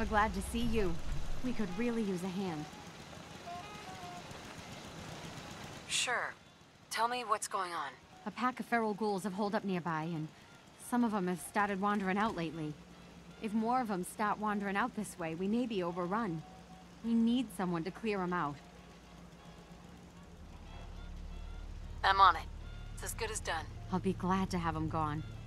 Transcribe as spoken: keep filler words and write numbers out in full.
glad to see you. We could really use a hand. Sure. Tell me what's going on. A pack of feral ghouls have holed up nearby, and some of them have started wandering out lately. If more of them start wandering out this way, we may be overrun. We need someone to clear them out. I'm on it. It's as good as done. I'll be glad to have them gone.